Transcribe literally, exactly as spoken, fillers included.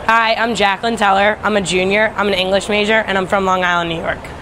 Hi, I'm Jacqulyn Teller. I'm a junior, I'm an English major, and I'm from Long Island, New York.